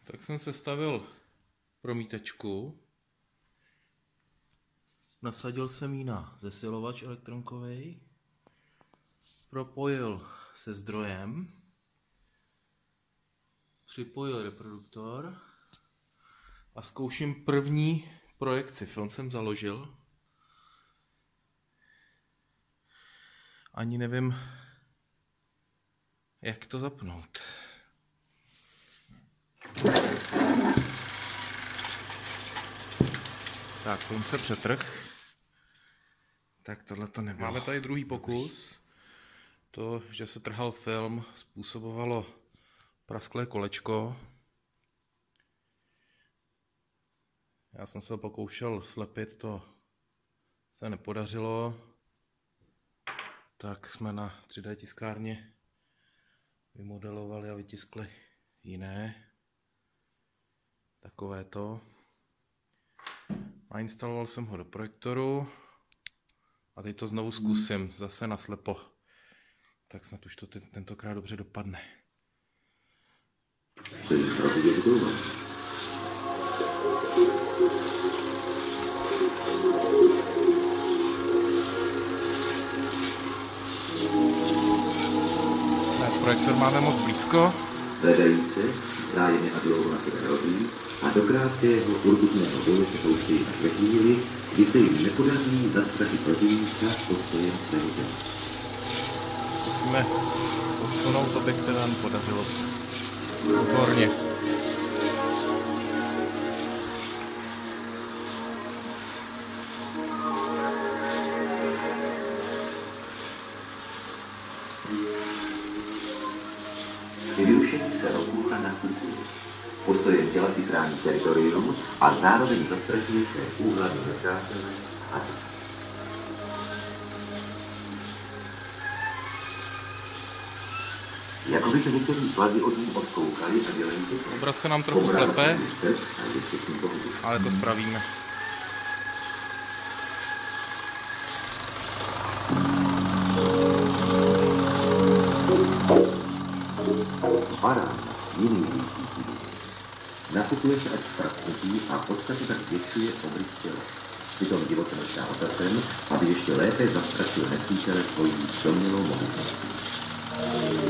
Tak jsem sestavil promítačku. Nasadil jsem ji na zesilovač elektronkový. Propojil se zdrojem. Připojil reproduktor. A zkouším první projekci. Film jsem založil. Ani nevím, jak to zapnout. Tak, film se přetrh. Tak tohle to nebylo. Máme tady druhý pokus. To, že se trhal film, způsobovalo prasklé kolečko. Já jsem se ho pokoušel slepit, to se nepodařilo. Tak jsme na 3D tiskárně vymodelovali a vytiskli jiné. Takovéto. Nainstaloval jsem ho do projektoru a teď to znovu zkusím, zase naslepo. Tak snad už to tentokrát dobře dopadne. Projektor máme moc blízko. Hledají se, vzájemně a dlouho na sebe hrozí a do krátkého urputného boje se souštějí až ve chvíli, kdy se jim nepodaří zastrašit protivníka pod svojem svého těla. Musíme posunout, aby se nám podařilo. Výborně. Vyrušení se rozpůchá na kulturu. Postojem těla si chrání teritorium a zároveň zastrašuje se úhladný nepřátelé a tak. Jakoby se některý svazy od ní odkoukali a dělají to. Obraz se nám trochu klepe, ale to spravíme. Barán jiný výsící. Nakupuje se až prasknutí a v podstatě tak zvětšuje obrys těla. Přitom divoce nechá otevřen, aby ještě lépe zastrašil nesvítele svojí domnělou mohutností.